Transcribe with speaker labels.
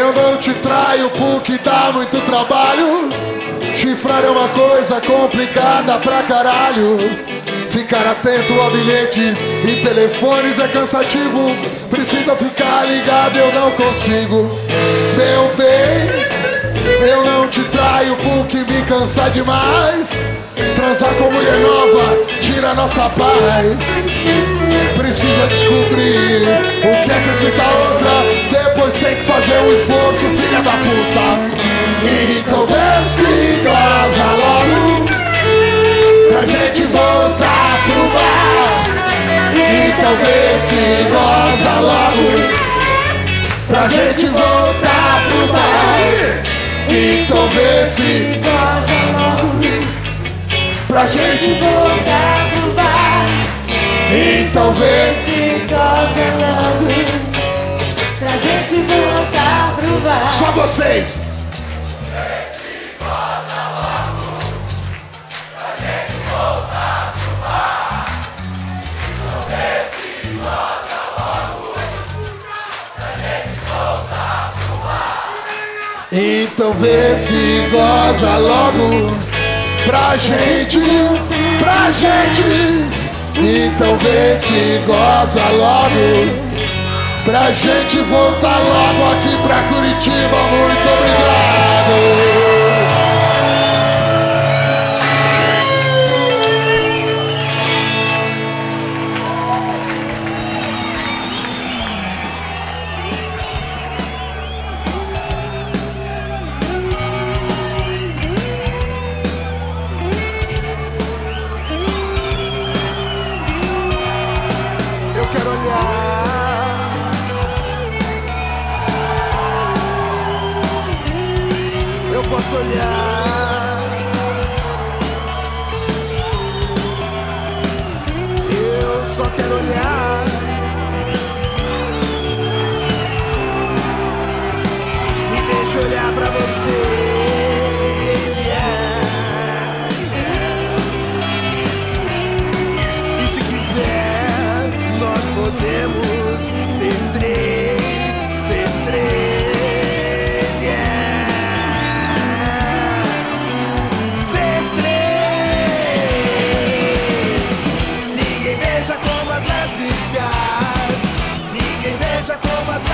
Speaker 1: Eu não te traio porque dá muito trabalho. Chifrar é uma coisa complicada pra caralho. Ficar atento a bilhetes e telefones é cansativo. Precisa ficar ligado, eu não consigo. Meu bem, eu não te traio porque me cansa demais. Transar com mulher nova tira nossa paz. Precisa descobrir o que é que excita outra. Depois tem que fazer um esforço, filha da puta. Então vê se goza logo pra gente voltar pro bar. Então vê se goza logo pra gente voltar pro bar. Então vê se
Speaker 2: goza logo
Speaker 1: pra gente
Speaker 2: voltar pro bar.
Speaker 1: Então vê
Speaker 2: se goza logo pra gente voltar pro bar.
Speaker 1: Só vocês. Então vê se goza logo pra gente, pra gente. Então vê se goza logo pra gente voltar logo aqui pra Curitiba. Muito obrigado.
Speaker 3: Posso olhar, eu só quero olhar. Me deixa olhar pra você. E se quiser, nós podemos ser três, ser três. Ninguém beija como as